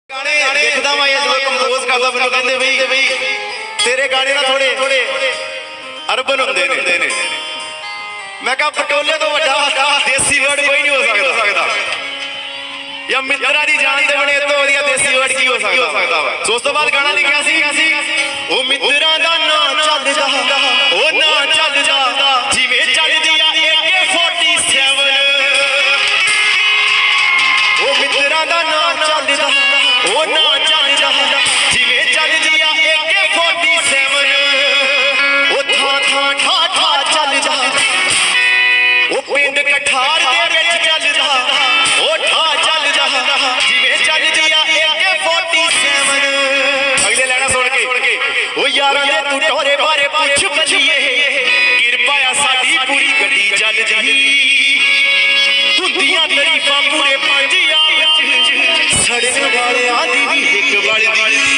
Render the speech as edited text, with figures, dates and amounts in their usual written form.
देखदा मैं जो कंपोज करदा मैनूं कहंदे बई तेरे गाने ना थोड़े थोड़े अर्बन हुंदे ने। मैं कहा पटोले तो वड्डा देसी वर्ड कोई नहीं हो सकदा या मित्रा दी जान दे बने तो वधिया देसी वर्ड की हो सकदा वा। सो उस तो बाद गाना लिखिया सी ओ मित्रा दा ना चलदा ओ ना चलदा जिवें चलदी आ AK-47 ओ मित्रा दा ना चलदा ओ ना चलदा जिवें चलदी आ AK-47 ओ थां थां ठा चलदा ओ पिंड कठार दे विच चलदा ओ ठा चलदा जिवें चलदी आ AK-47। अगले लैना सुन के ओ यारां दे तू टोरे बारे पुछ बलिए किरपा आ साडी पूरी गड्डी चलदी धुंदियां तरीफां पूरे पंजाब च सड़न वाले आदी भी हिक बलदी।